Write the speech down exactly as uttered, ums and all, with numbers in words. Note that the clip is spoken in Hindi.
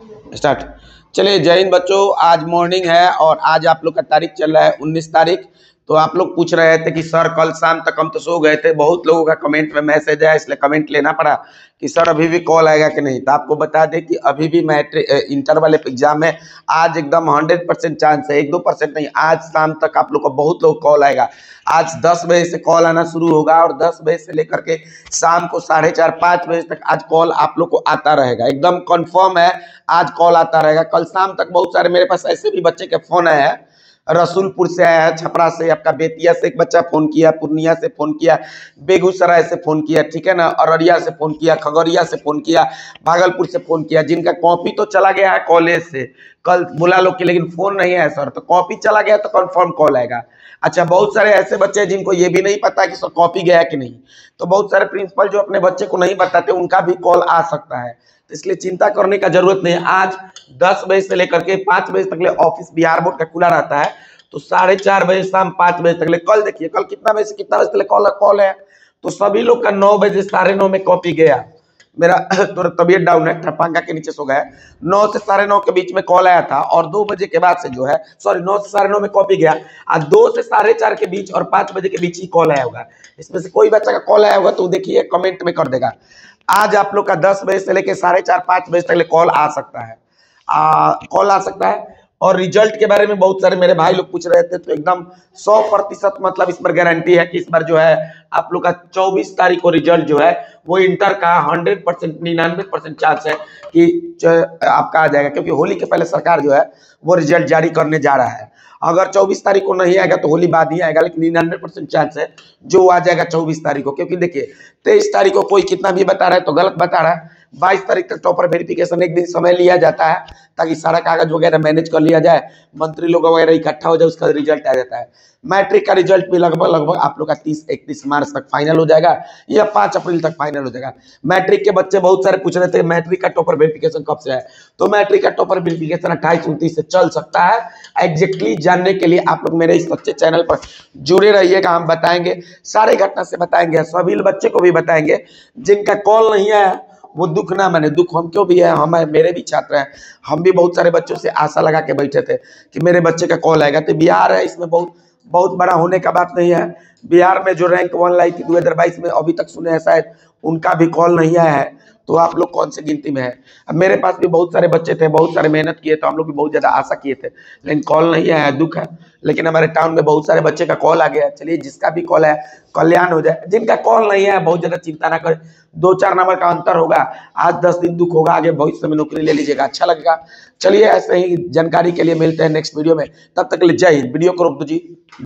स्टार्ट। चलिए, जय हिंद बच्चों। आज मॉर्निंग है और आज आप लोग का तारीख चल रहा है उन्नीस तारीख। तो आप लोग पूछ रहे थे कि सर कल शाम तक हम तो सो गए थे। बहुत लोगों का कमेंट में मैसेज है, इसलिए कमेंट लेना पड़ा कि सर अभी भी कॉल आएगा कि नहीं। तो आपको बता दें कि अभी भी मैट्रिक इंटर वाले एग्जाम में आज एकदम हंड्रेड परसेंट चांस है, एक दो परसेंट नहीं। आज शाम तक आप लोग का बहुत लोग कॉल आएगा। आज दस बजे से कॉल आना शुरू होगा और दस बजे से लेकर के शाम को साढ़े चार पाँच बजे तक आज कॉल आप लोग को आता रहेगा। एकदम कंफर्म है, आज कॉल आता रहेगा। कल शाम तक बहुत सारे मेरे पास ऐसे भी बच्चे के फोन आए हैं। रसूलपुर से आया है, छपरा से, आपका बेतिया से एक बच्चा फोन किया, पूर्णिया से फोन किया, बेगूसराय से फोन किया, ठीक है ना, अररिया से फोन किया, खगड़िया से फोन किया, भागलपुर से फोन किया। जिनका कॉपी तो चला गया है कॉलेज से, कल बुला लो कि लेकिन फोन नहीं है सर, तो कॉपी चला गया तो कंफर्म कॉल आएगा। अच्छा, बहुत सारे ऐसे बच्चे हैं जिनको ये भी नहीं पता कि सर कॉपी गया कि नहीं। तो बहुत सारे प्रिंसिपल जो अपने बच्चे को नहीं बताते, उनका भी कॉल आ सकता है। तो इसलिए चिंता करने का जरूरत नहीं है। आज दस बजे से लेकर के पाँच बजे तक ले ऑफिस बिहार बोर्ड का खुला रहता है। तो साढ़े चार बजे शाम पाँच बजे तक ले, कल देखिए कल कितना बजे से कितना बजे तक कॉल कॉल है। तो सभी लोग का नौ बजे साढ़े नौ में कॉपी गया। मेरा थोड़ा तबीयत डाउन है, पंखा के नीचे सो गया। नौ से साढ़े नौ के बीच में कॉल आया था और दो बजे के बाद से जो है, सॉरी नौ से साढ़े नौ में कॉपी गया और दो से साढ़े चार के बीच और पाँच बजे के बीच ही कॉल आया होगा। इसमें से कोई बच्चा का कॉल आया होगा तो देखिए कमेंट में कर देगा। आज आप लोग का दस बजे से लेकर साढ़े चार पाँच बजे तक कॉल आ सकता है, कॉल आ सकता है। और रिजल्ट के बारे में बहुत सारे मेरे भाई लोग पूछ रहे थे, तो एकदम सौ प्रतिशत मतलब इस पर गारंटी है कि इस बार जो है आप लोग का चौबीस तारीख को रिजल्ट जो है वो इंटर का हंड्रेड परसेंट निन्यानवे परसेंट चांस है कि आपका आ जाएगा। क्योंकि होली के पहले सरकार जो है वो रिजल्ट जारी करने जा रहा है। अगर चौबीस तारीख को नहीं आएगा तो होली बाद ही आएगा, लेकिन निन्यानवे परसेंट चांस है जो आ जाएगा चौबीस तारीख को। क्योंकि देखिए तेईस तारीख को कोई कितना भी बता रहा है तो गलत बता रहा है। बाईस तारीख तक टॉपर वेरिफिकेशन एक दिन समय लिया जाता है ताकि सारा कागज वगैरह मैनेज कर लिया जाए, मंत्री लोग वगैरह इकट्ठा हो जाए, उसका रिजल्ट आ जाता है। मैट्रिक का रिजल्ट भी लगभग लगभग आप लोग का तीस इकतीस मार्च तक फाइनल हो जाएगा या पाँच अप्रैल तक फाइनल हो जाएगा। मैट्रिक के बच्चे बहुत सारे पूछ रहे थे मैट्रिक का टॉपर वेरिफिकेशन कब से है। तो मैट्रिक का टॉपर वेरिफिकेशन अट्ठाईस उनतीस से चल सकता है। एग्जैक्टली जानने के लिए आप लोग मेरे इस अच्छे चैनल पर जुड़े रहिएगा। हम बताएंगे, सारे घटना से बताएंगे, सभी बच्चे को भी बताएंगे। जिनका कॉल नहीं है वो दुख ना माने, दुख हम क्यों भी है, हम मेरे भी छात्र हैं। हम भी बहुत सारे बच्चों से आशा लगा के बैठे थे कि मेरे बच्चे का कॉल आएगा। तो बिहार है, इसमें बहुत बहुत बड़ा होने का बात नहीं है। बिहार में जो रैंक वन लाई थी दो हजार बाईस में, अभी तक सुने हैं शायद उनका भी कॉल नहीं आया है। तो आप लोग कौन सी गिनती में है। अब मेरे पास भी बहुत सारे बच्चे थे, बहुत सारे मेहनत किए, तो हम लोग भी बहुत ज्यादा आशा किए थे, लेकिन कॉल नहीं आया, दुख है। लेकिन हमारे टाउन में बहुत सारे बच्चे का कॉल आ गया। चलिए, जिसका भी कॉल है कल्याण हो जाए। जिनका कॉल नहीं है बहुत ज्यादा चिंता ना करें, दो चार नंबर का अंतर होगा, आज दस दिन दुख होगा, आगे भविष्य में नौकरी ले लीजिएगा, अच्छा लगेगा। चलिए, ऐसे ही जानकारी के लिए मिलते हैं नेक्स्ट वीडियो में। तब तक के लिए जय हिंद। वीडियो को रोक दो जी।